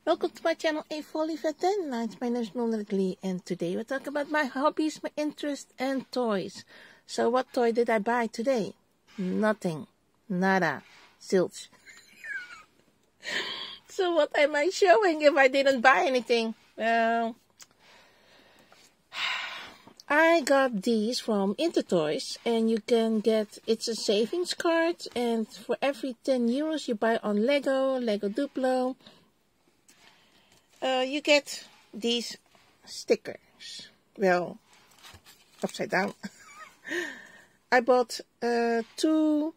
Welcome to my channel, A Folly for 10 Nights. My name is Monique Lee, and today we'll talk about my hobbies, my interests, and toys. So what toy did I buy today? Nothing. Nada. Zilch. So what am I showing if I didn't buy anything? Well, I got these from Intertoys, and you can get, it's a savings card, and for every 10 euros you buy on Lego Duplo, you get these stickers. Well, upside down. I bought 2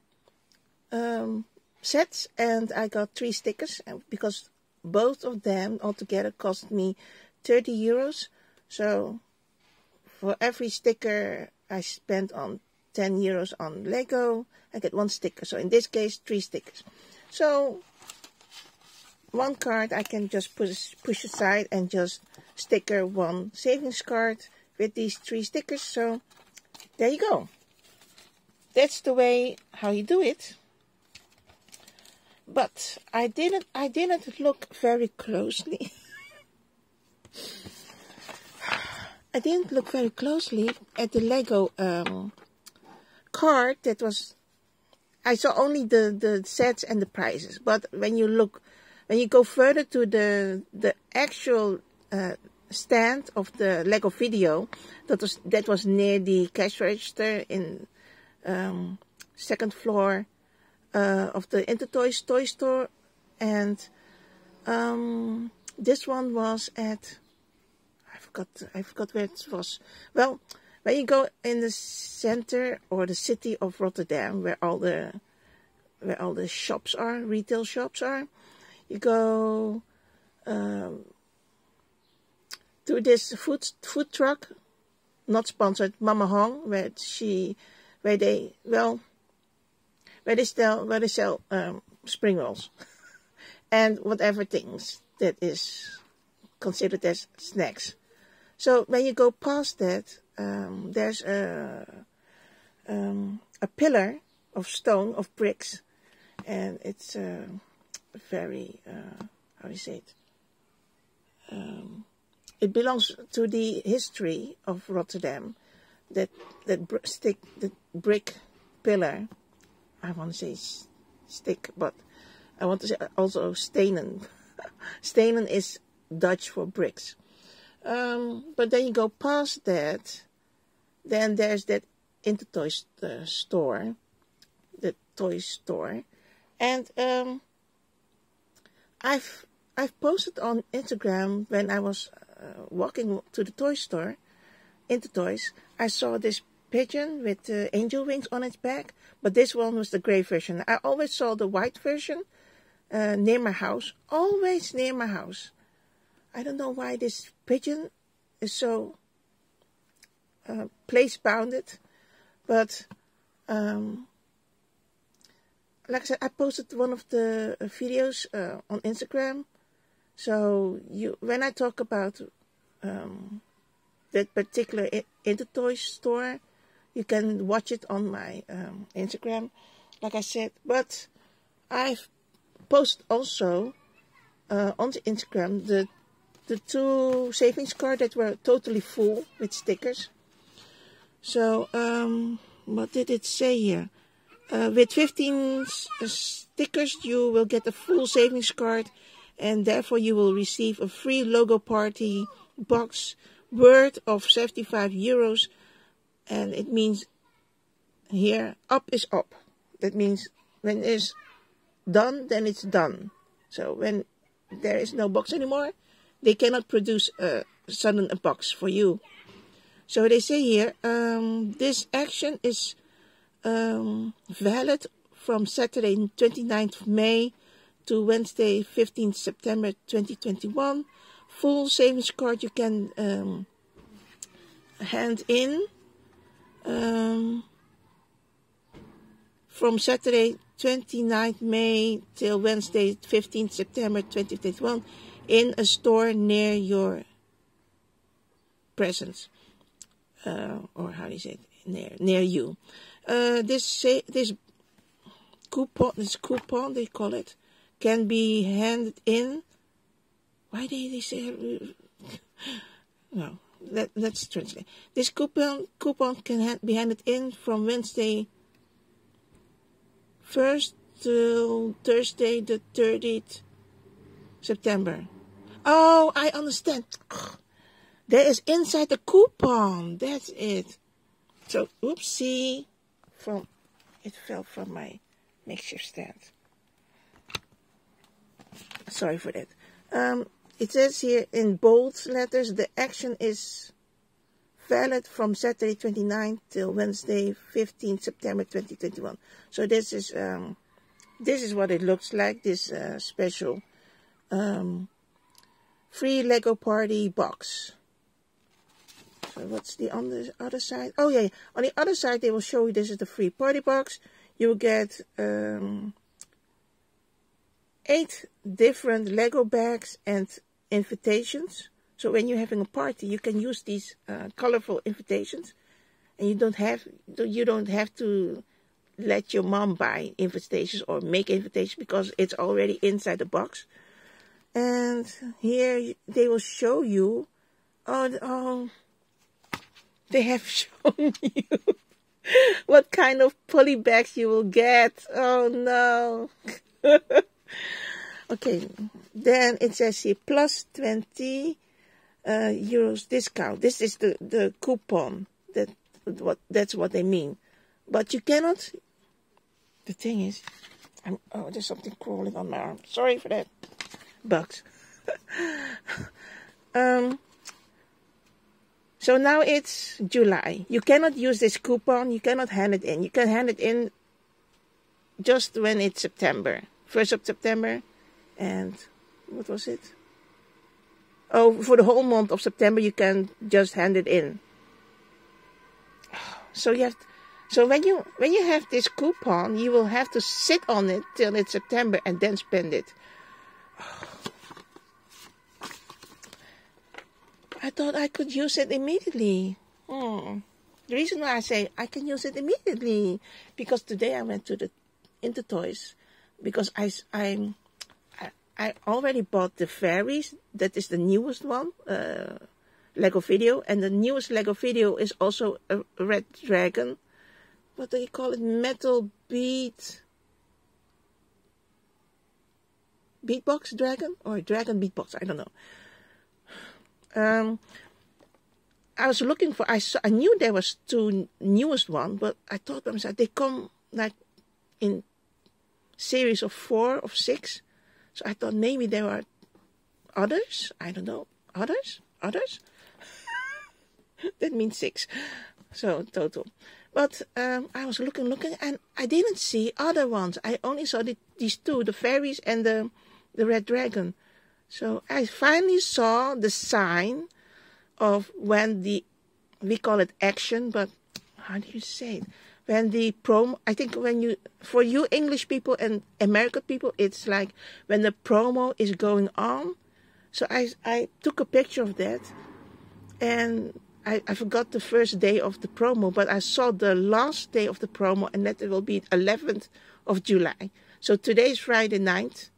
sets, and I got 3 stickers because both of them altogether cost me 30 euros. So for every sticker I spent on 10 euros on Lego, I get 1 sticker. So in this case, 3 stickers. So 1 card I can just push aside and just sticker 1 savings card with these 3 stickers. So there you go. That's the way how you do it. But I didn't look very closely. I didn't look very closely at the Lego card that was. I saw only the sets and the prices. But when you go further to the actual stand of the Lego video, that was near the cash register in 2nd floor of the Intertoys toy store, and this one was at, I forgot where it was. Well, when you go in the center or the city of Rotterdam, where all the shops are, retail shops are, you go to this food truck, not sponsored, Mama Hong, where they sell spring rolls and whatever things that is considered as snacks. So when you go past that, there's a pillar of stone, of bricks, and it's very how do you say it? It belongs to the history of Rotterdam. That brick pillar. I want to say stick, but I want to say also stenen. Stenen is Dutch for bricks. But then you go past that, then there's that Intertoys store, the toy store, and I've posted on Instagram when I was walking to the toy store, Intertoys. I saw this pigeon with angel wings on its back, but this one was the gray version. I always saw the white version near my house, always near my house. I don't know why this pigeon is so place-bounded, but like I said, I posted one of the videos on Instagram. So when I talk about that particular Intertoys store, you can watch it on my Instagram, like I said. But I've posted also on the Instagram the 2 savings cards that were totally full with stickers. So what did it say here? With 15 stickers, you will get a full savings card, and therefore you will receive a free Logo Party box worth of 75 euros. And it means here, up is up. That means when it's done, then it's done. So when there is no box anymore, they cannot produce a sudden box for you. So they say here, this action is valid from Saturday 29th May to Wednesday 15th September 2021. Full savings card you can hand in from Saturday 29th May till Wednesday 15th September 2021 in a store near your presence, or how do you say it, near you. This coupon they call it, can be handed in Why did they say... No, let's translate. This coupon can be handed in from Wednesday 1st till Thursday the 30th September. Oh, I understand. That is inside the coupon. That's it. So, oopsie. It fell from my makeshift stand. Sorry for that. It says here in bold letters, the action is valid from Saturday 29th till Wednesday 15th September 2021. So this is what it looks like. This special free Lego party box. So what's the on the other side? Oh yeah, on the other side they will show you this is the free party box. You will get 8 different Lego bags and invitations. So when you're having a party, you can use these colorful invitations, and you don't have to let your mom buy invitations or make invitations because it's already inside the box. And here they will show you. Oh, they have shown you what kind of poly bags you will get. Oh no. Okay, then it says here plus 20 euros discount. This is the coupon. That's what they mean. But you cannot. The thing is, there's something crawling on my arm. Sorry for that. Bugs. So now it's July. You cannot use this coupon. You cannot hand it in. You can hand it in just when it's September. 1st of September. And what was it? Oh, for the whole month of September, you can just hand it in. So when you have this coupon, you will have to sit on it till it's September and then spend it. I thought I could use it immediately. The reason why I say I can use it immediately because today I went to Intertoys because I already bought the fairies. That is the newest one, Lego Video, and the newest Lego Video is also a red dragon. What do you call it? Metal beatbox dragon or dragon beatbox? I don't know. I was looking for. I knew there was 2 newest one, but I thought to myself they come like in series of 4 or 6. So I thought maybe there are others. I don't know. Others. That means 6. So total. But I was looking, and I didn't see other ones. I only saw these 2, the fairies and the red dragon. So I finally saw the sign of when we call it action, but how do you say it? When the promo, I think for you English people and American people, it's like when the promo is going on. So I took a picture of that, and I forgot the first day of the promo, but I saw the last day of the promo, and that it will be 11th of July. So today is Friday 9th.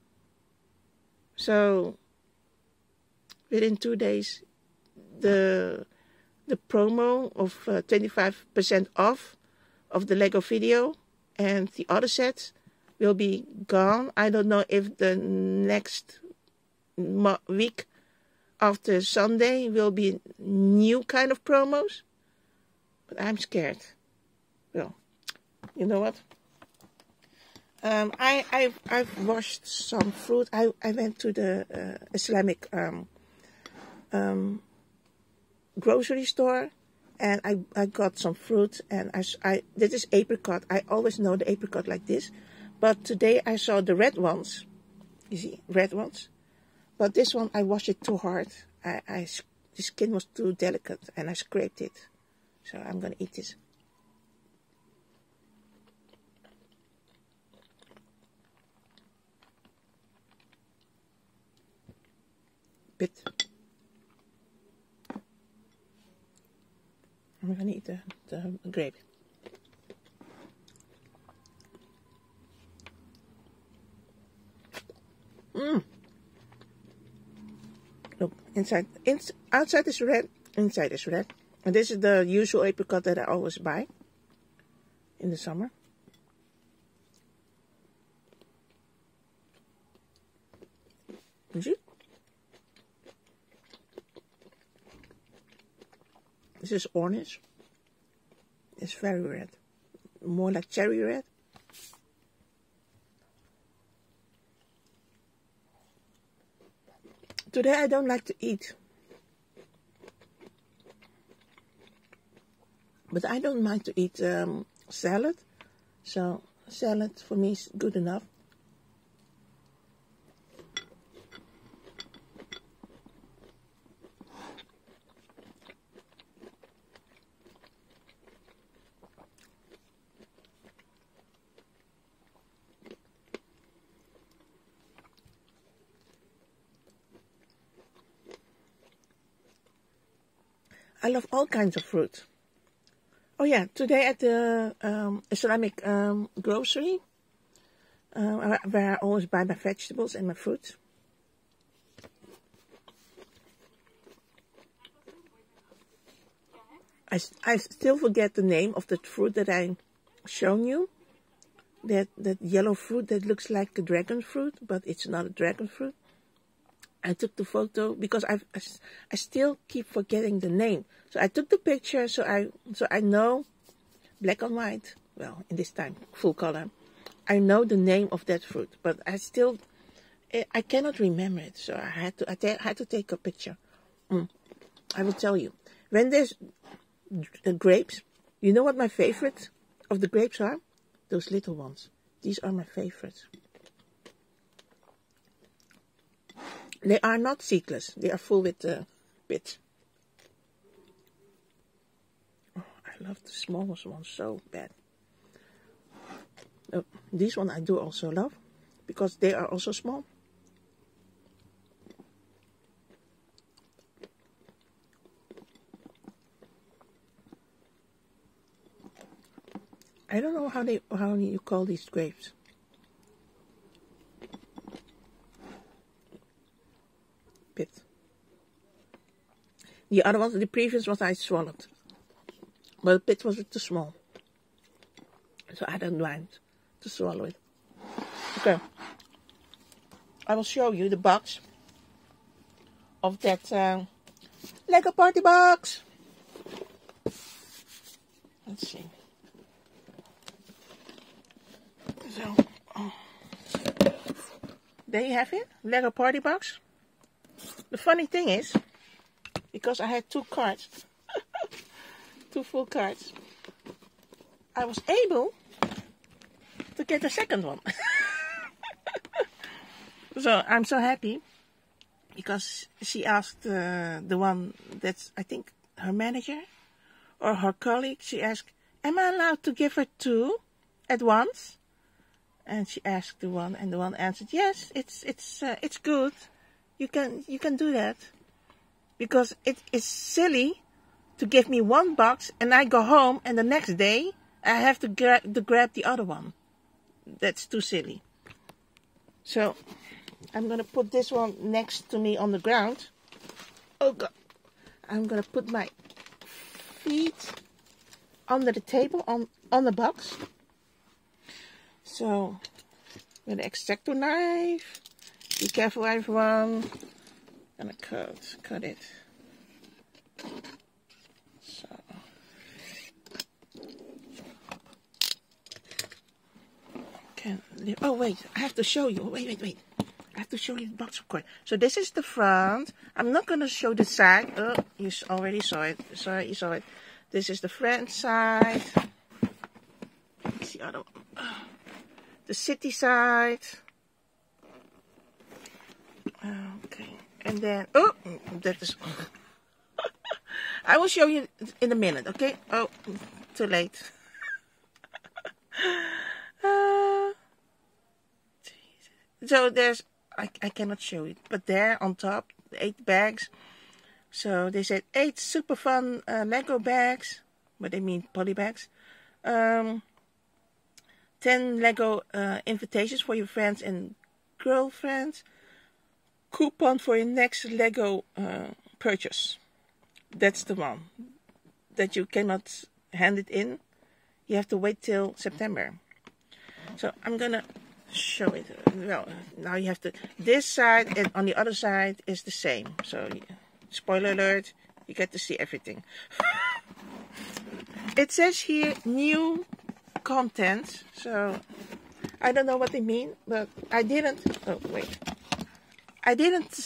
So within 2 days, the promo of 25% off of the Lego Video and the other sets will be gone. I don't know if the next week after Sunday will be new kind of promos, but I'm scared. Well, you know what? I've washed some fruit. I went to the Islamic grocery store, and I got some fruit, and this is apricot. I always know the apricot like this, but today I saw the red ones. You see, red ones. But this one I washed it too hard. The skin was too delicate, and I scraped it. So I'm gonna eat this. Bit. I'm gonna eat the grape. Outside is red, inside is red. And this is the usual apricot that I always buy in the summer. You see? This is orange. It's very red. More like cherry red. Today I don't like to eat. But I don't mind to eat salad. So salad for me is good enough. I love all kinds of fruit. Oh yeah, today at the Islamic grocery, where I always buy my vegetables and my fruit. I still forget the name of the fruit that I shown you. That yellow fruit that looks like a dragon fruit, but it's not a dragon fruit. I took the photo because I still keep forgetting the name. So I took the picture so I know, black and white, well, in this time, full color. I know the name of that fruit, but I cannot remember it. So I had to take a picture. I will tell you. When there's grapes, you know what my favorite of the grapes are? Those little ones. These are my favorites. They are not seedless. They are full with bits. Oh, I love the smallest ones so bad. Oh, these one I do also love because they are also small. I don't know how you call these grapes. The other ones, the previous ones I swallowed. But the pit was too small. So I don't mind to swallow it. Okay. I will show you the box of that Lego party box. Let's see. So, there you have it. Lego party box. The funny thing is, because I had 2 cards, 2 full cards, I was able to get a second one. So I'm so happy because she asked the one that's, I think, her manager or her colleague. She asked, "Am I allowed to give her 2 at once?" And she asked the one, and the one answered, "Yes, it's good. You can do that." Because it is silly to give me 1 box and I go home and the next day I have to grab the other one. That's too silly. So I'm going to put this one next to me on the ground. Oh God. I'm going to put my feet under the table on the box. So with the X-Acto knife. Be careful everyone. Gonna cut it. So oh wait, I have to show you. Wait. I have to show you the box of course. So this is the front. I'm not gonna show the side. Oh, you already saw it. Sorry, you saw it. This is the front side. It's the other one. The city side. Okay. And then, oh, that is, I will show you in a minute, okay? Oh, too late. So there's, I cannot show it, but there on top, 8 bags. So they said 8 super fun Lego bags, but they mean poly bags. 10 Lego invitations for your friends and girlfriends. coupon for your next Lego purchase. That's the one that you cannot hand it in. You have to wait till September. So I'm gonna show it. Well, now you have to. This side and on the other side is the same. So, spoiler alert, you get to see everything. It says here new content. So I don't know what they mean, but I didn't. Oh wait, I didn't.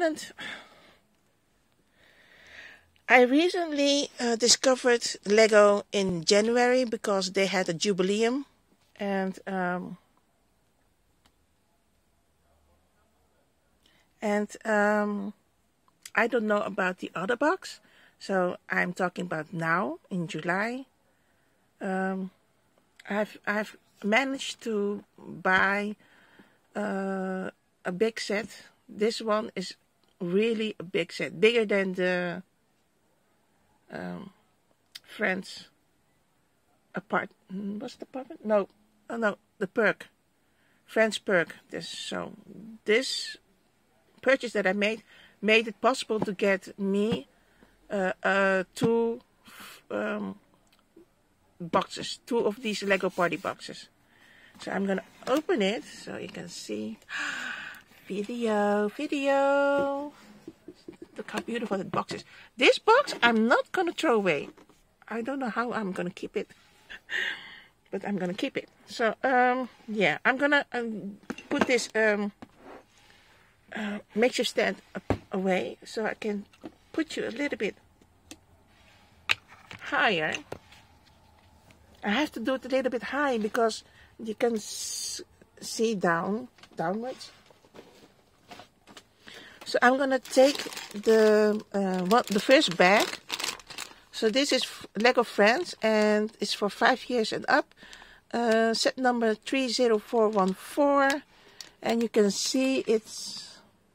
I recently discovered Lego in January because they had a jubileum, and I don't know about the other box, so I'm talking about now in July. I've managed to buy a big set. This one is really a big set, bigger than the Friends apartment. What's the apartment? No, oh no, the perk, Friends perk. This purchase that I made it possible to get me 2 boxes, 2 of these Lego party boxes. So I'm gonna open it so you can see. Video. Look how beautiful that box is. This box I'm not gonna throw away. I don't know how I'm gonna keep it, but I'm gonna keep it. So yeah, I'm gonna put this makeshift stand away so I can put you a little bit higher. I have to do it a little bit high because you can see downwards. So I'm gonna take the first bag. So this is Lego Friends and it's for 5 years and up. Set number 30414, and you can see it's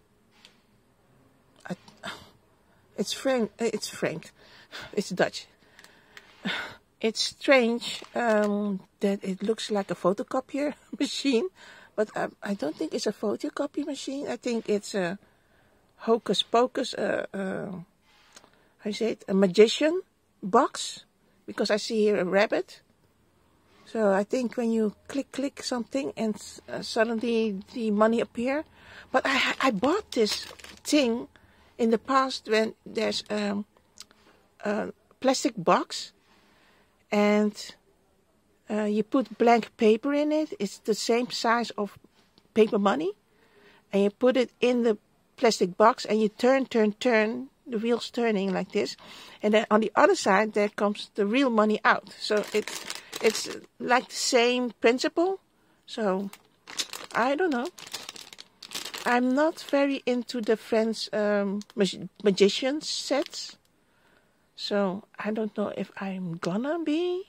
Frank. It's Dutch. It's strange that it looks like a photocopier machine, but I don't think it's a photocopy machine. I think it's a hocus pocus, how you say it, a magician box, because I see here a rabbit. So I think when you click something and suddenly the money appear. But I bought this thing in the past when there's a plastic box and you put blank paper in it. It's the same size of paper money, and you put it in the plastic box and you turn, the wheels turning like this, and then on the other side there comes the real money out. So it's like the same principle. So I don't know. I'm not very into the Friends magician sets. So I don't know if I'm gonna be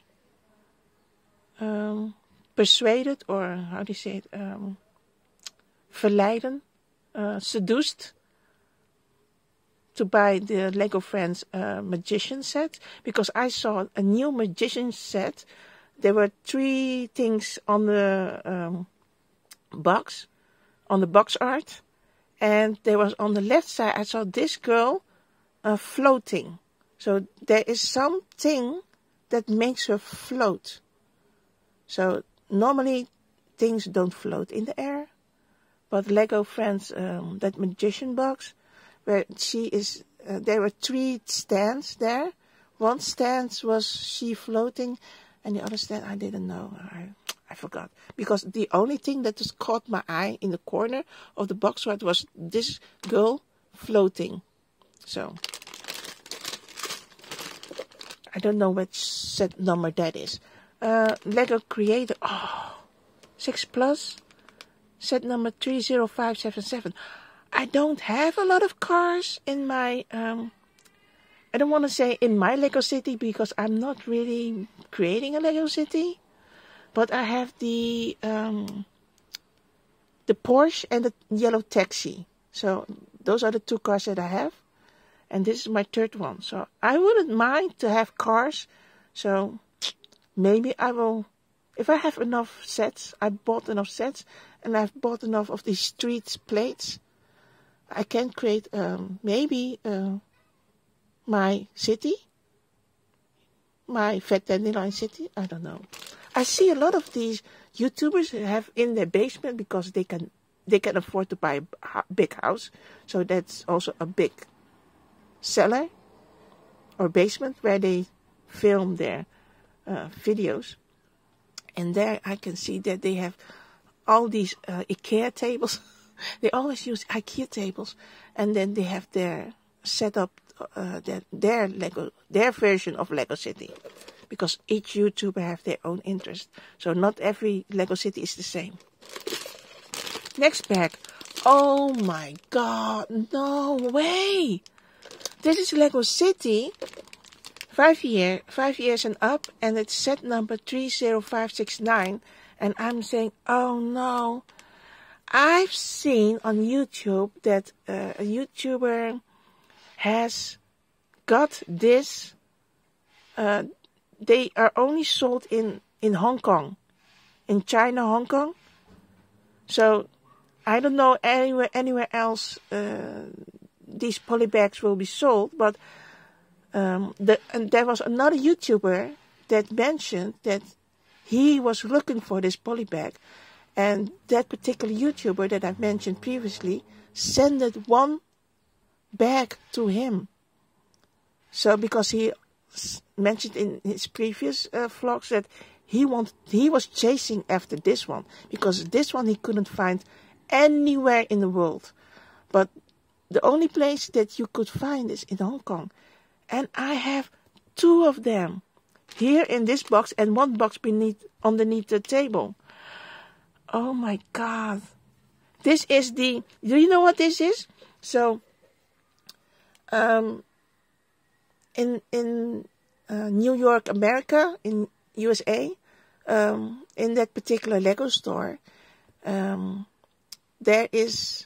persuaded, or how do you say it, verleiden, seduced to buy the Lego Friends magician set, because I saw a new magician set. There were 3 things on the box, on the box art, and there was on the left side I saw this girl floating. So there is something that makes her float. So normally things don't float in the air, but Lego Friends, that magician box, where she is, there were 3 stands there. One stand was she floating, and the other stand I didn't know. I forgot, because the only thing that just caught my eye in the corner of the box art was this girl floating. So I don't know which set number that is. Lego Creator, 6+, set number 30577. I don't have a lot of cars in my, I don't want to say in my Lego city, because I'm not really creating a Lego city. But I have the Porsche and the yellow taxi. So those are the 2 cars that I have. And this is my 3rd one. So I wouldn't mind to have cars. So maybe I will, if I have enough sets, I bought enough sets, and I've bought enough of these street plates. I can create maybe my city, my Fat Dandelion city. I don't know. I see a lot of these YouTubers have in their basement because they can afford to buy a big house. So that's also a big cellar or basement where they film their videos. And there I can see that they have all these IKEA tables. They always use IKEA tables, and then they have their setup, their version of Lego City, because each YouTuber have their own interest. So not every Lego City is the same. Next bag. Oh my God! No way! This is Lego City. 5 years and up, and it's set number 30569. And I'm saying, oh no. I've seen on YouTube that a YouTuber has got this. They are only sold in Hong Kong, in China, Hong Kong. So I don't know anywhere else these polybags will be sold. But and there was another YouTuber that mentioned that he was looking for this polybag. And that particular YouTuber that I mentioned previously sent one bag to him. So because he mentioned in his previous vlogs that he was chasing after this one, because this one he couldn't find anywhere in the world. But the only place that you could find is in Hong Kong. And I have 2 of them here in this box and 1 box underneath the table. Oh my God. This is do you know what this is? So, in New York, America, in USA, in that particular Lego store, there is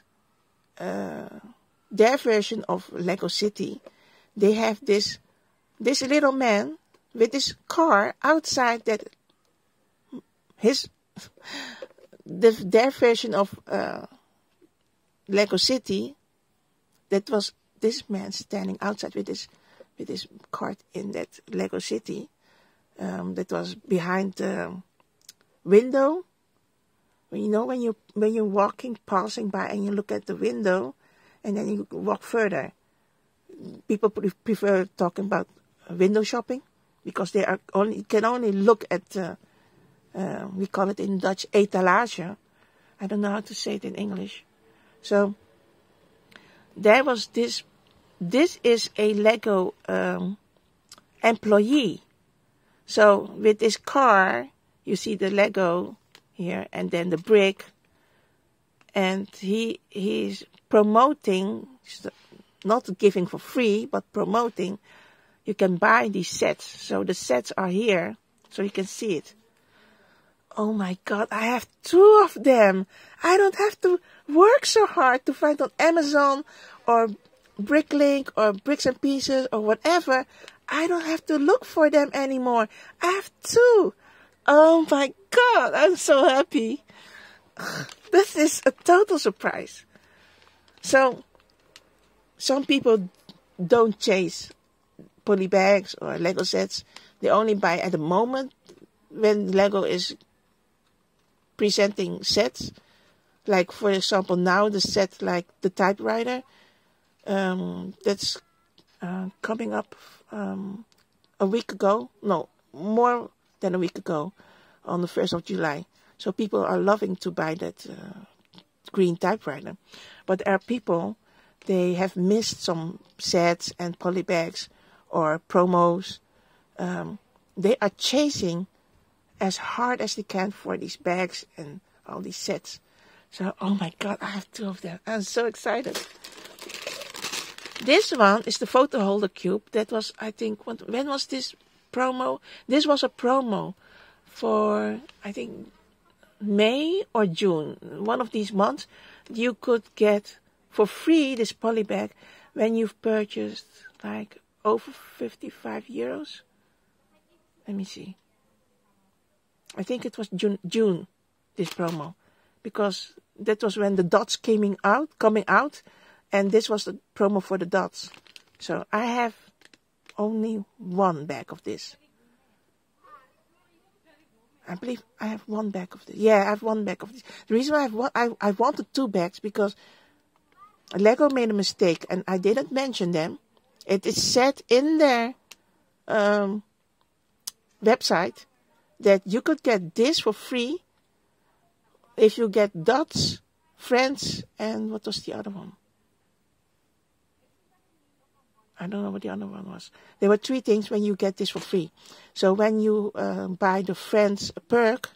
their version of Lego City. They have this little man with this car outside that their version of Lego City. That was this man standing outside with this cart in that Lego City. That was behind the window. You know, when you're walking, passing by, and you look at the window, and then you walk further. People prefer talking about window shopping because they can only look at. We call it in Dutch etalage. I don't know how to say it in English. So there was this. This is a Lego employee. So with this car, you see the Lego here, and then the brick, and he's promoting, not giving for free, but promoting. You can buy these sets. So the sets are here, so you can see it. Oh my God, I have 2 of them. I don't have to work so hard to find on Amazon or Bricklink or Bricks and Pieces or whatever. I don't have to look for them anymore. I have 2. Oh my God, I'm so happy. This is a total surprise. So, some people don't chase polybags or Lego sets. They only buy at the moment when Lego is presenting sets. Like, for example, now the set like the typewriter, that's coming up a week ago. No, more than a week ago, on the 1st of July. So people are loving to buy that green typewriter. But there are people, they have missed some sets and polybags or promos. They are chasing as hard as they can for these bags and all these sets. So, oh my God, I have 2 of them. I'm so excited. This one is the photo holder cube. That was, I think, when was this promo? This was a promo for, I think, May or June. One of these months, you could get for free this polybag when you've purchased like over 55 euros. Let me see. I think it was June, this promo, because that was when the dots coming out, And this was the promo for the dots. So I have only one bag of this. I believe I have one bag of this. Yeah, I have one bag of this. The reason why I wanted 2 bags because Lego made a mistake and I didn't mention them. It is said in their website that you could get this for free if you get Dots, Friends, and what was the other one? I don't know what the other one was. There were 3 things when you get this for free. So when you buy the Friends perk,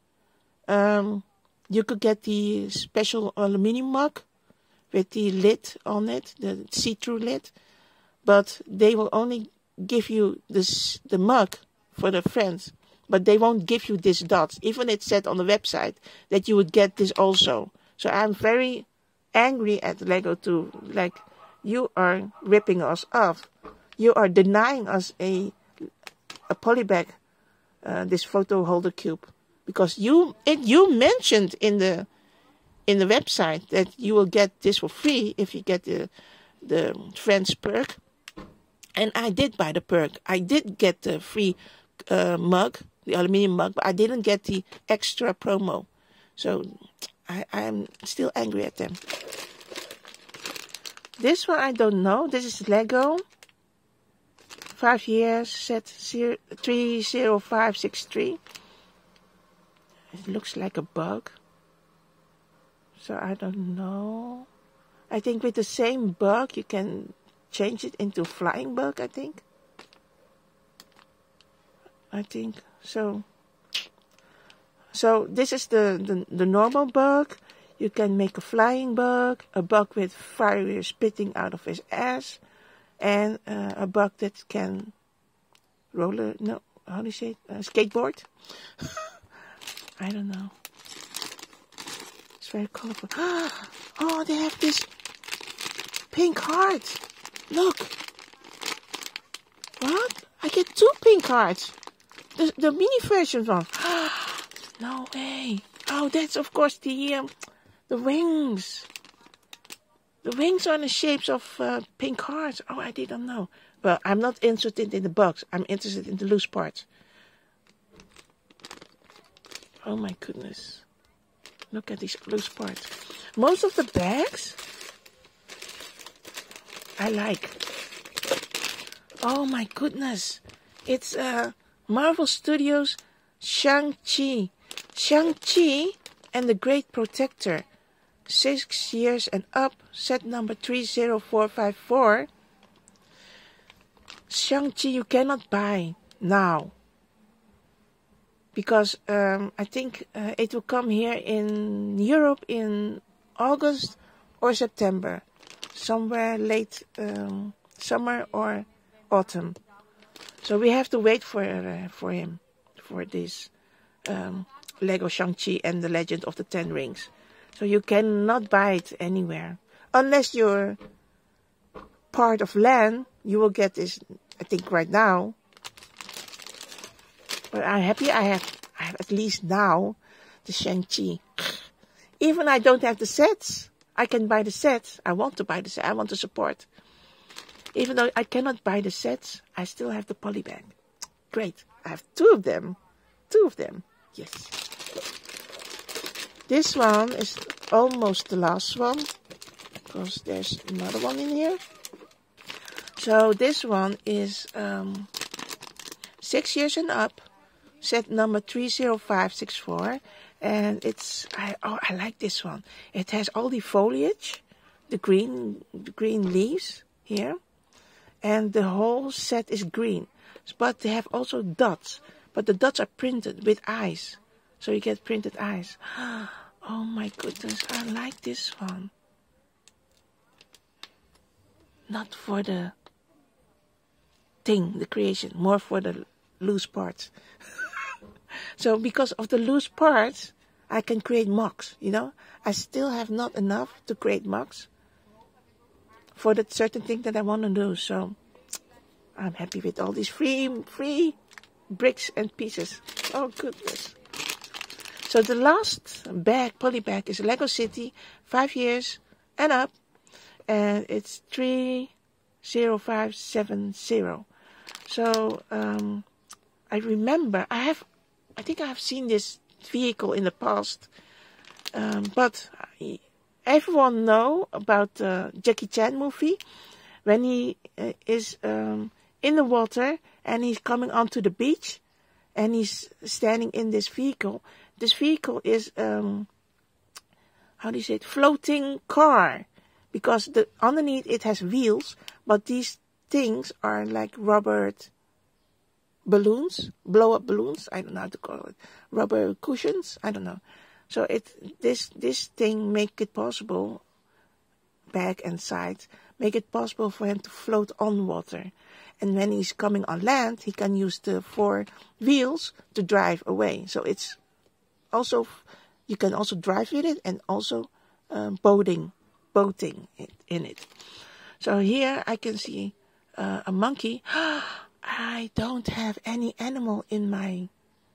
you could get the special aluminum mug with the lid on it, the see-through lid. But they will only give you the mug for the Friends. But they won't give you this dots. Even it said on the website that you would get this also. So I'm very angry at Lego too. Like, you are ripping us off. You are denying us a polybag, this photo holder cube, because you mentioned in the website that you will get this for free if you get the Friends perk, and I did buy the perk. I did get the free mug, the aluminium mug, but I didn't get the extra promo. So I'm still angry at them. This one I don't know. This is Lego. 5 years, set 30563. It looks like a bug. So I don't know. I think with the same bug you can change it into a flying bug, I think. So this is the normal bug. You can make a flying bug, a bug with fire spitting out of his ass, and a bug that can skateboard? I don't know. It's very colorful. Oh, they have this pink heart. Look. What? I get 2 pink hearts. The mini version one. No way. Oh, that's of course the wings. The wings are in the shapes of pink hearts. Oh, I didn't know. Well, I'm not interested in the bugs. I'm interested in the loose parts. Oh my goodness. Look at these loose parts. Most of the bags I like. Oh my goodness. It's Marvel Studios Shang-Chi. Shang-Chi and the Great Protector. 6 years and up. Set number 30454. Shang-Chi you cannot buy now. Because I think it will come here in Europe in August or September. Somewhere late summer or autumn. So we have to wait for him, for this Lego Shang-Chi and the Legend of the Ten Rings. So you cannot buy it anywhere. Unless you're part of LAN, you will get this, I think, right now. But I'm happy I have at least now the Shang-Chi. Even I don't have the sets. I can buy the sets. I want to buy the set. I want to support. Even though I cannot buy the sets, I still have the polybag. Great. I have 2 of them. 2 of them. Yes. This one is almost the last one. Because there's another one in here. So this one is 6 years and up. Set number 30564. And it's, I like this one. It has all the foliage. The green leaves here. And the whole set is green. But they have also dots. But the dots are printed with eyes. So you get printed eyes. Oh my goodness, I like this one. Not for the thing, the creation. More for the loose parts. So because of the loose parts, I can create mocks, you know. I still have not enough to create mocks for that certain thing that I want to do. So I'm happy with all these free bricks and pieces. Oh goodness. So the last bag, polybag, is Lego City, 5 years and up. and it's 30570. So I remember I think I have seen this vehicle in the past, but everyone know about the Jackie Chan movie when he is in the water and he's coming onto the beach and he's standing in this vehicle. This vehicle is how do you say it? Floating car, because underneath it has wheels, but these things are like rubber balloons, blow-up balloons. I don't know how to call it. Rubber cushions. I don't know. So this thing make it possible, back and sides, make it possible for him to float on water. And when he's coming on land, he can use the 4 wheels to drive away. So it's also, you can also drive with it and also boating in it. So here I can see a monkey. I don't have any animal in my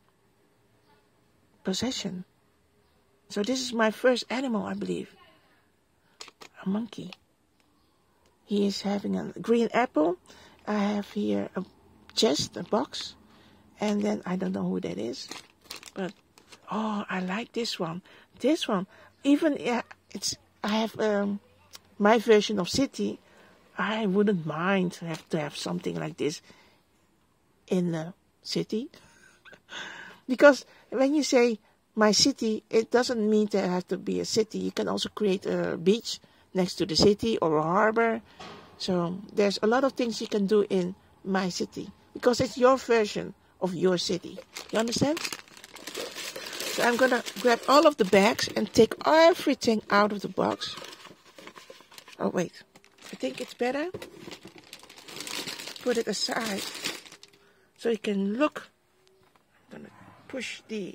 possession. So this is my first animal, I believe. A monkey. He is having a green apple. I have here a chest, a box. And then I don't know who that is. But, oh, I like this one. This one. Even, yeah, I have my version of city. I wouldn't mind to have something like this in the city. Because when you say my city, it doesn't mean to have to be a city. You can also create a beach next to the city or a harbor. So there's a lot of things you can do in my city because it's your version of your city. You understand? So I'm gonna grab all of the bags and take everything out of the box. Oh wait, I think it's better. Put it aside so you can look. I'm gonna push the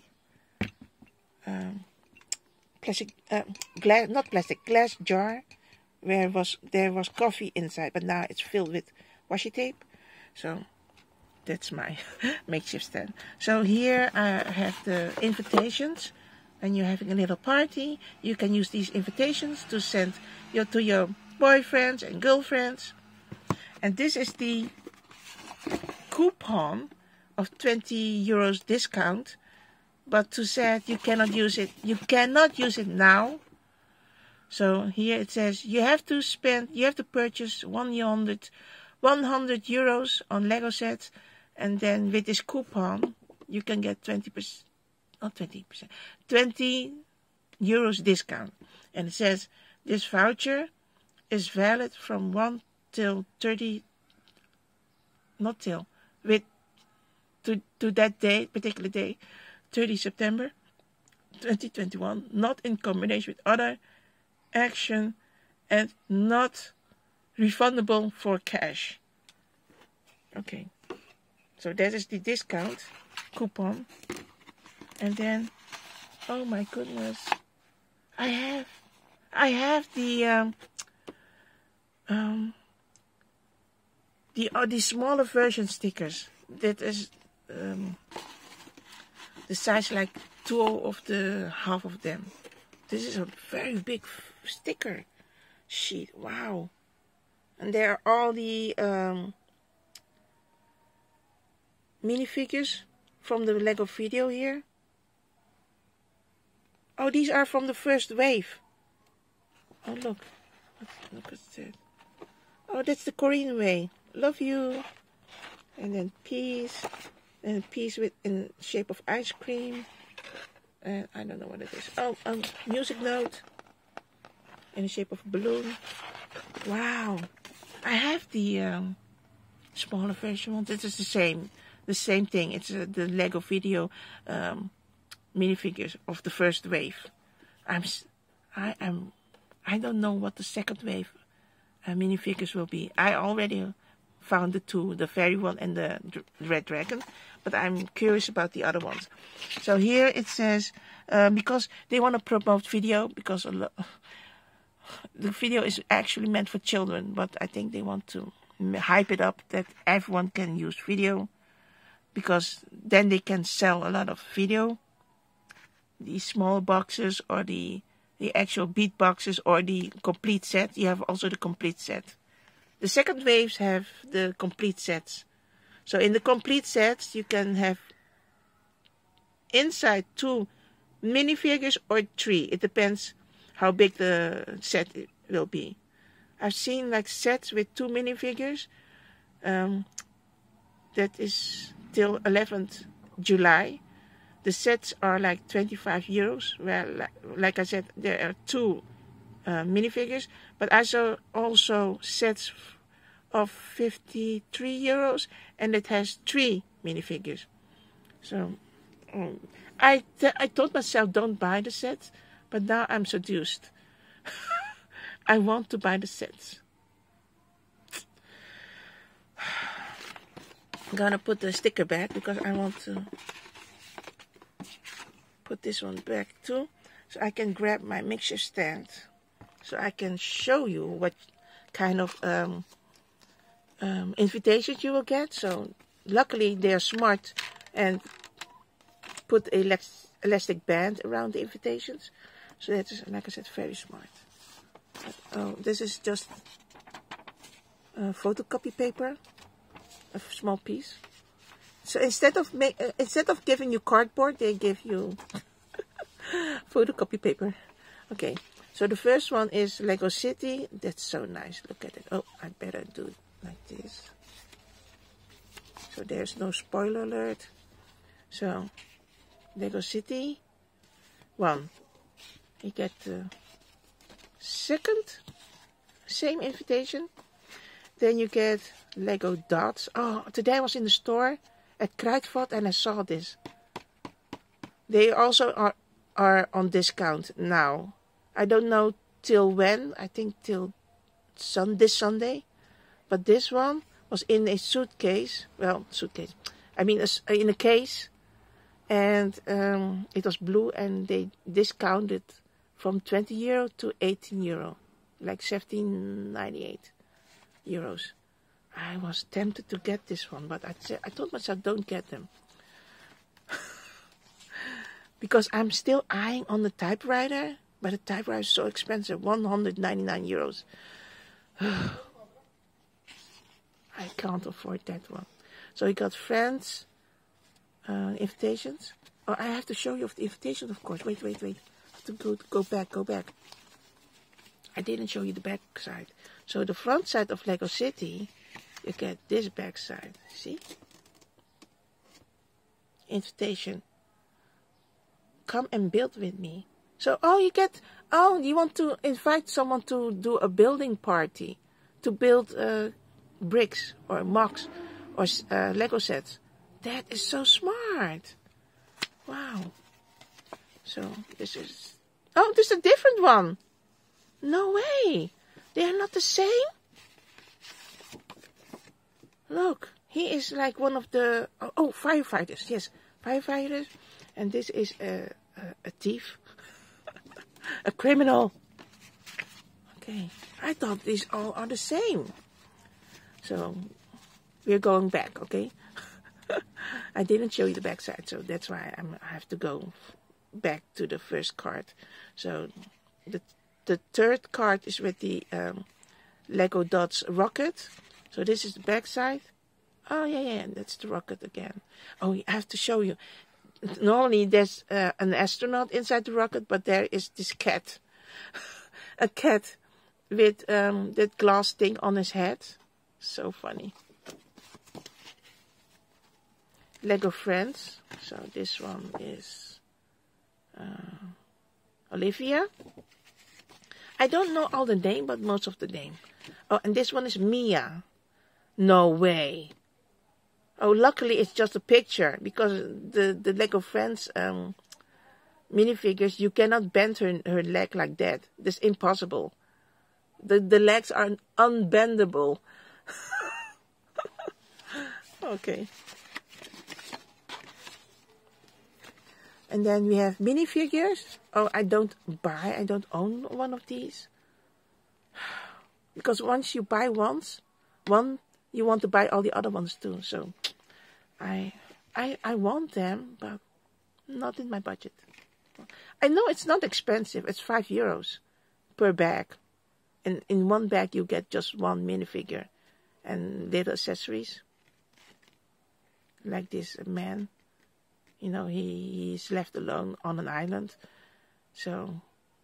glass jar where there was coffee inside, but now it's filled with washi tape. So that's my makeshift stand. So here I have the invitations. When you're having a little party, you can use these invitations to send to your boyfriends and girlfriends. And this is the coupon of 20 euros discount. But to say you cannot use it. You cannot use it now. So here it says you have to purchase 100 euros on Lego sets, and then with this coupon you can get 20 euros discount. And it says this voucher is valid from 1 till 30, not till, to that day, particular day, 30 September 2021, not in combination with other action and not refundable for cash. Okay, so that is the discount coupon. And then, oh my goodness, I have the smaller version stickers. That is the size like 2 of the half of them. This is a very big sticker sheet. Wow. And there are all the minifigures from the Lego video here. Oh, these are from the first wave. Oh, look. Look at that. Oh, that's the Korean way. Love you. And then peace. And peace in shape of ice cream. And I don't know what it is. Oh, music note. In the shape of a balloon. Wow. I have the smaller version one. This is the same thing. It's the Lego video minifigures of the first wave. I don't know what the second wave minifigures will be. I already found the 2, the fairy one and the red dragon, but I'm curious about the other ones. So here it says because they want to promote video, because the video is actually meant for children, but I think they want to hype it up that everyone can use video, because then they can sell a lot of video. These small boxes or the the actual beat boxes or the complete set. You have also the complete set. The second waves have the complete sets. So in the complete sets, you can have inside 2 minifigures or 3. It depends how big the set will be. I've seen like sets with 2 minifigures. That is till 11th July. The sets are like 25 euros. Well, like I said, there are 2 minifigures, but I saw also sets of 53 euros, and it has 3 minifigures. So I told myself don't buy the sets, but now I'm seduced. I want to buy the sets. I'm gonna put the sticker back because I want to put this one back too, so I can grab my mixture stand, so I can show you what kind of invitations you will get. So luckily they are smart and put a elastic band around the invitations, so that is, like I said, very smart. Oh, this is just photocopy paper, a small piece. So instead of giving you cardboard, they give you photocopy paper. Okay, so the first one is Lego City. That's so nice. Look at it. Oh, I better do it like this, so there's no spoiler alert. So Lego City 1. You get the second same invitation. Then you get Lego Dots. Oh, today I was in the store at Kruidvat and I saw this. They also are on discount now. I don't know till when. I think till this Sunday. But this one was in a suitcase. Well, suitcase. I mean in a case. And it was blue, and they discounted from 20 euro to 18 euro. Like 17.98 euros. I was tempted to get this one, but I told myself don't get them. Because I'm still eyeing on the typewriter, but the typewriter is so expensive, 199 euros. I can't afford that one. So we got friends, invitations. Oh, I have to show you the invitations, of course. Wait. I have to go back. I didn't show you the back side. So the front side of Lego City, you get this back side. See? Invitation. Come and build with me. So, you want to invite someone to do a building party, to build bricks or mocks or Lego sets. That is so smart. Wow. So this is a different one. No way. They are not the same. Look, he is like one of the firefighters. Yes, firefighters. And this is a thief, a criminal. Okay, I thought these all are the same. So we're going back, okay? I didn't show you the back side, so that's why I have to go back to the first card. So the third card is with the Lego Dots rocket. So this is the back side. Oh yeah, that's the rocket again. Oh, I have to show you. Normally there's an astronaut inside the rocket, but there is this cat. A cat with that glass thing on his head. So funny. Lego Friends. So this one is Olivia. I don't know all the name, but most of the name. Oh, and this one is Mia. No way. Oh, luckily it's just a picture, because the Lego Friends minifigures, you cannot bend her leg like that. That's impossible. The legs are unbendable. Okay. And then we have minifigures. Oh, I don't own one of these. Because once you buy one, you want to buy all the other ones too. So I want them, but not in my budget. I know it's not expensive. It's €5 per bag. And in one bag you get just one minifigure and little accessories. Like this man. You know, he's left alone on an island. So,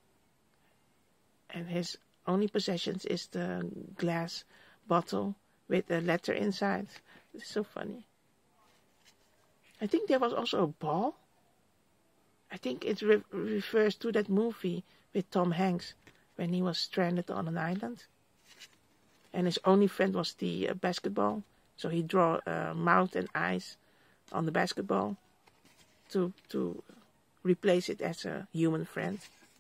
and his only possessions is the glass bottle with a letter inside. It's so funny. I think there was also a ball. I think it refers to that movie with Tom Hanks when he was stranded on an island. And his only friend was the basketball. So he drew mouth and eyes on the basketball to replace it as a human friend.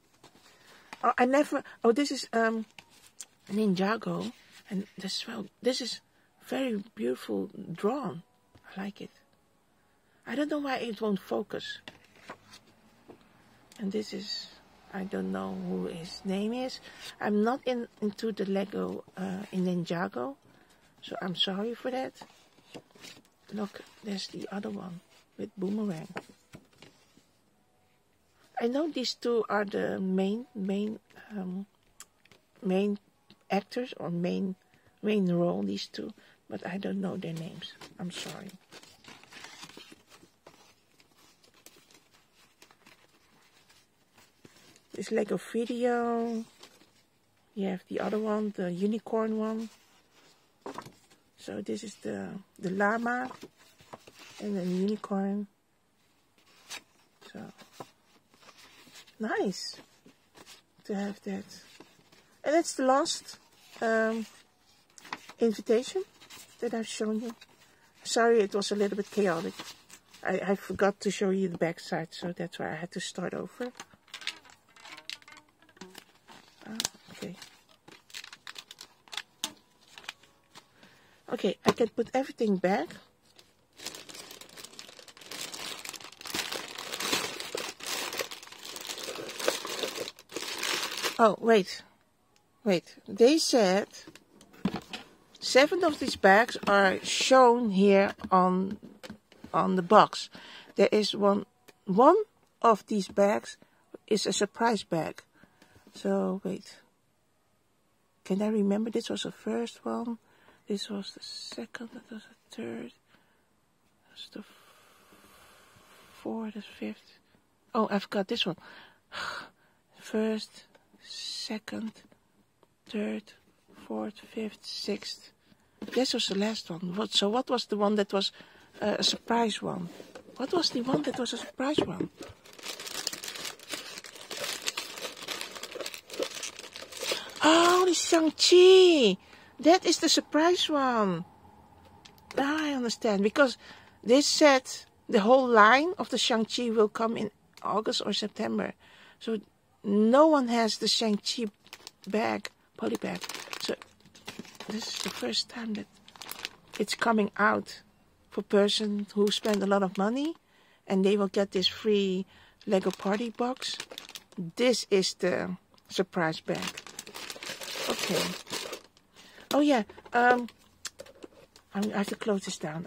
Oh, this is Ninjago. And this is very beautiful drawn. I like it. I don't know why it won't focus. And this is, I don't know who his name is. I'm not into the Lego in Ninjago, so I'm sorry for that. Look, there's the other one with Boomerang. I know these two are the main actors or main role, these two, but I don't know their names. I'm sorry. This Lego video. You have the other one, the unicorn one. So this is the llama and then unicorn. So nice to have that. And it's the last invitation that I've shown you. Sorry, it was a little bit chaotic. I forgot to show you the back side, so that's why I had to start over. Okay. Okay, I can put everything back. Oh, wait. They said 7 of these bags are shown here on the box. There is one of these bags is a surprise bag. So, wait. Can I remember? This was the first one. This was the second. That was the third. That's the fourth, the fifth. Oh, I've got this one. First, second, third, fourth, fifth, sixth. This was the last one. So what was the one that was a surprise one? What was the one that was a surprise one? Oh, the Shang-Chi. That is the surprise one. Now I understand. Because they said the whole line of the Shang-Chi will come in August or September. So no one has the Shang-Chi bag, poly bag. So this is the first time that it's coming out for person who spend a lot of money. And they will get this free Lego party box. This is the surprise bag. Okay. Oh yeah. I have to close this down.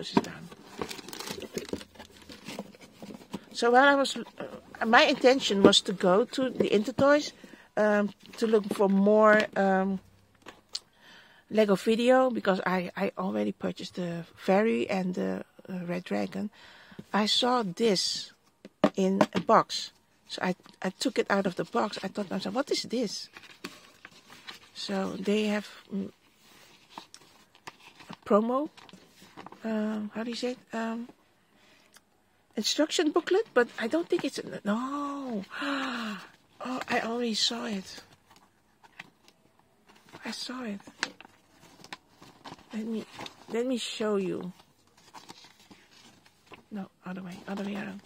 So while I was, my intention was to go to the Intertoys to look for more Lego video because I already purchased the Fairy and the Red Dragon. I saw this in a box, so I took it out of the box. I thought to myself, what is this? So they have a promo, how do you say it? Instruction booklet, but I don't think it's, no. Oh, I already saw it. I saw it. Let me show you. No, other way around.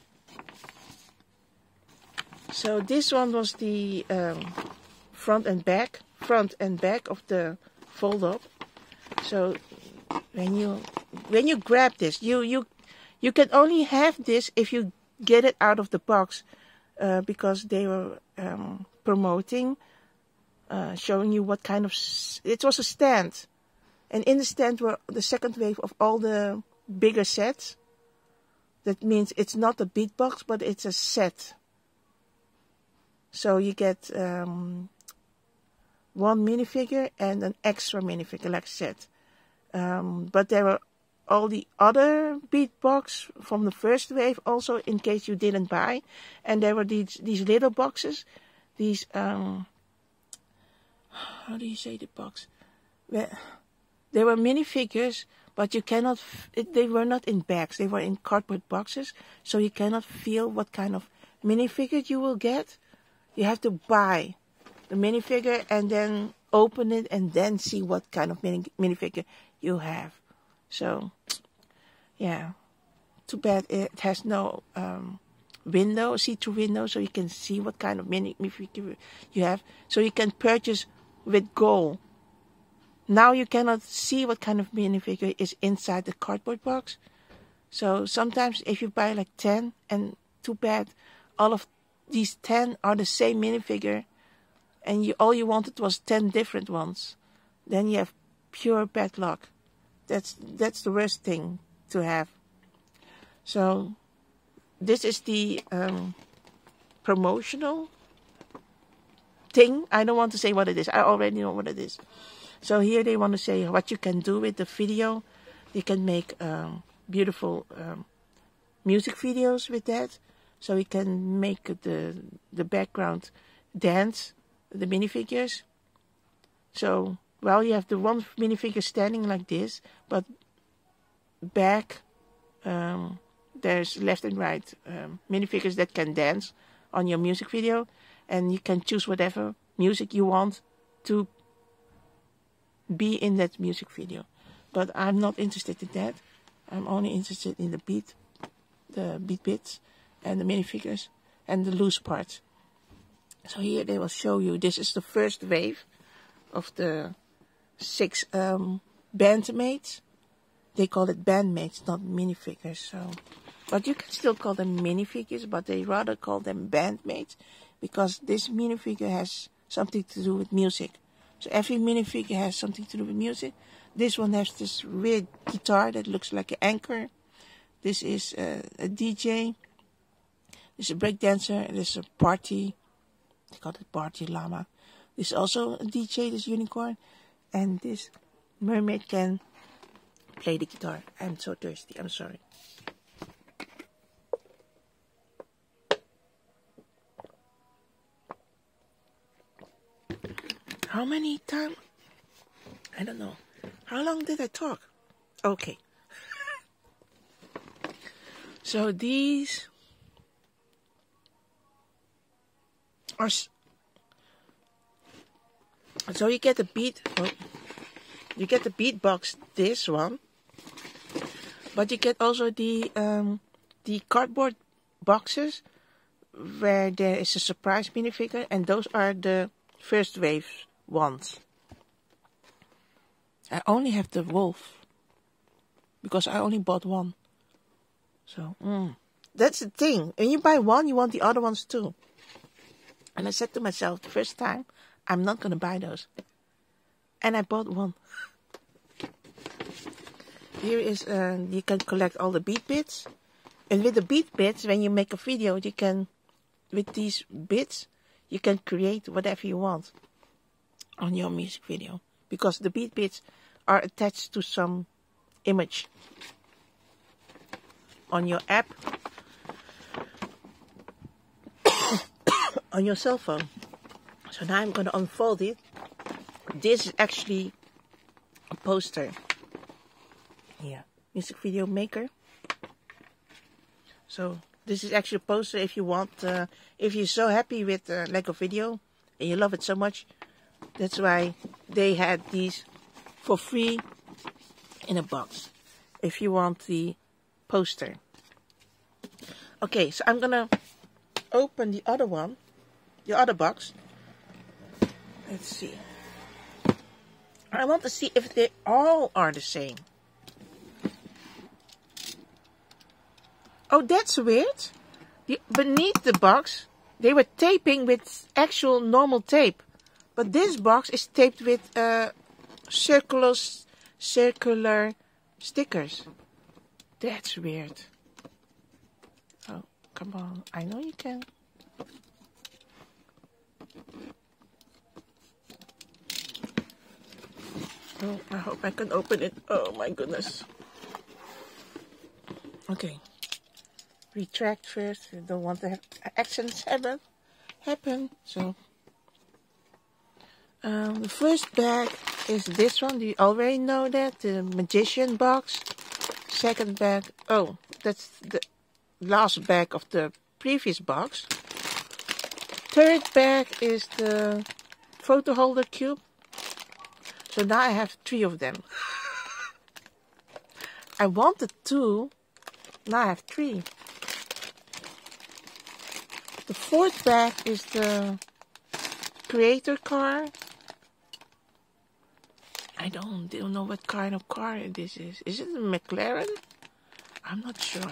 So this one was the front and back of the fold up. So when you grab this, you can only have this if you get it out of the box, because they were promoting, showing you what kind of, it was a stand, and in the stand were the second wave of all the bigger sets. That means it's not a beat box, but it's a set. So you get one minifigure and an extra minifigure, like I said. But there were all the other beatbox from the first wave also, in case you didn't buy. And there were these little boxes. These, how do you say the box? Well, they were minifigures, but you cannot, they were not in bags. They were in cardboard boxes. So you cannot feel what kind of minifigure you will get. You have to buy the minifigure and then open it and then see what kind of minifigure you have. So, yeah, too bad it has no window, see-through window, so you can see what kind of minifigure you have. So you can purchase with gold. Now you cannot see what kind of minifigure is inside the cardboard box. So sometimes if you buy like 10, and too bad, all of these 10 are the same minifigure, and all you wanted was 10 different ones, then you have pure bad luck. That's the worst thing to have. So this is the promotional thing. I don't want to say what it is. I already know what it is. So here they want to say what you can do with the video. You can make beautiful music videos with that. So you can make the background dance, the minifigures. So, well, you have the one minifigure standing like this, but back there's left and right minifigures that can dance on your music video, and you can choose whatever music you want to be in that music video. But I'm not interested in that. I'm only interested in the beat bits and the minifigures and the loose parts. So here they will show you, this is the first wave of the 6 bandmates. They call it bandmates, not minifigures. So, but you can still call them minifigures, but they rather call them bandmates, because this minifigure has something to do with music. So every minifigure has something to do with music. This one has this weird guitar that looks like an anchor. This is a DJ. This is a breakdancer. This is a party. They call it party llama. This is also a DJ, this unicorn. And this mermaid can play the guitar. I'm so thirsty. I'm sorry. How many times? I don't know. How long did I talk? Okay. So these are... So you get the beat... Oh, you get the beatbox, this one. But you get also the cardboard boxes where there is a surprise minifigure, and those are the first wave ones. I only have the wolf because I only bought one. So that's the thing. When you buy one, you want the other ones too. And I said to myself the first time, I'm not going to buy those. And I bought one. Here is, you can collect all the beat bits. And with the beat bits, when you make a video, you can, with these bits, you can create whatever you want on your music video. Because the beat bits are attached to some image on your app, on your cell phone. So now I'm going to unfold it. This is actually a poster. Yeah, music video maker. So this is actually a poster if you want, if you're so happy with Lego video and you love it so much. That's why they had these for free in a box. If you want the poster. Okay, so I'm gonna open the other one, the other box. Let's see. I want to see if they all are the same. Oh, that's weird. Beneath the box, they were taping with actual normal tape. But this box is taped with circular stickers. That's weird. Oh, come on. I know you can. Oh, I hope I can open it. Oh my goodness. Okay. Retract first. I don't want to have accidents happen. So the first bag is this one. Do you already know that? The Magician box. Second bag. Oh, that's the last bag of the previous box. Third bag is the photo holder cube. So now I have 3 of them. I wanted 2. Now I have 3. The fourth bag is the creator car. I don't know what kind of car this is. Is it a McLaren? I'm not sure.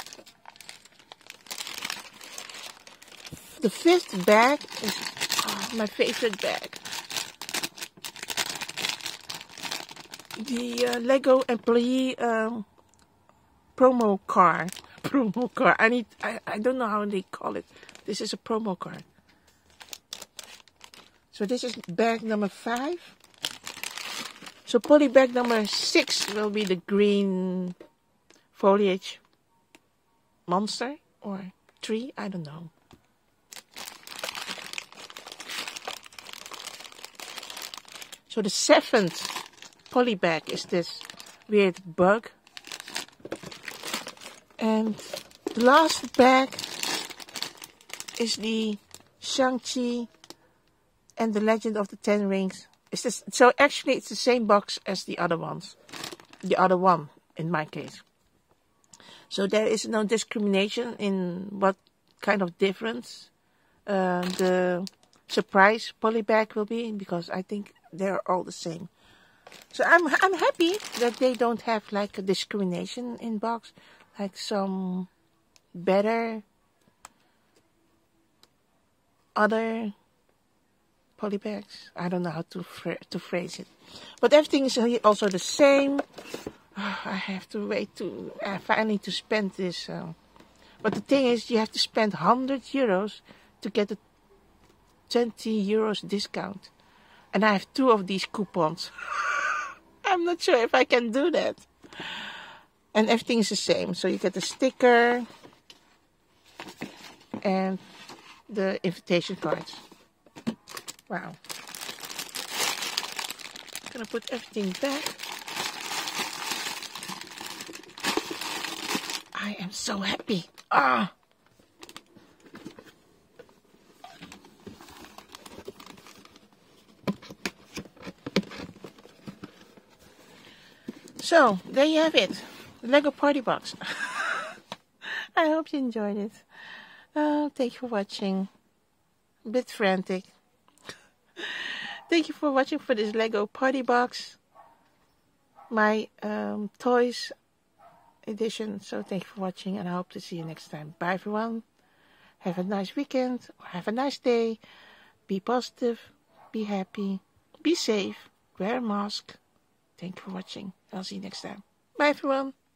The fifth bag is my favorite bag. The Lego employee promo car. Promo car. I don't know how they call it. This is a promo card. So this is bag number 5. So poly bag number 6 will be the green foliage monster or tree. I don't know. So the 7th poly bag is this weird bug. And the last bag is the Shang-Chi and the Legend of the Ten Rings. So actually it's the same box as the other ones. The other one, in my case. So there is no discrimination in what kind of difference the surprise poly bag will be, because I think they're all the same. So I'm happy that they don't have like a discrimination in box, like some better other poly bags. I don't know how to phrase it, but everything is also the same. I have to wait to finally to spend this. But the thing is, you have to spend 100 euros to get a 20 euros discount, and I have 2 of these coupons. I'm not sure if I can do that. And everything is the same. So you get the sticker and the invitation cards. Wow. I'm gonna put everything back. I am so happy. Ah. So, there you have it. The Lego Party Box. I hope you enjoyed it. Thank you for watching. A bit frantic. Thank you for watching for this Lego Party Box. My toys edition. So thank you for watching, and I hope to see you next time. Bye everyone. Have a nice weekend. Or have a nice day. Be positive. Be happy. Be safe. Wear a mask. Thank you for watching. I'll see you next time. Bye everyone.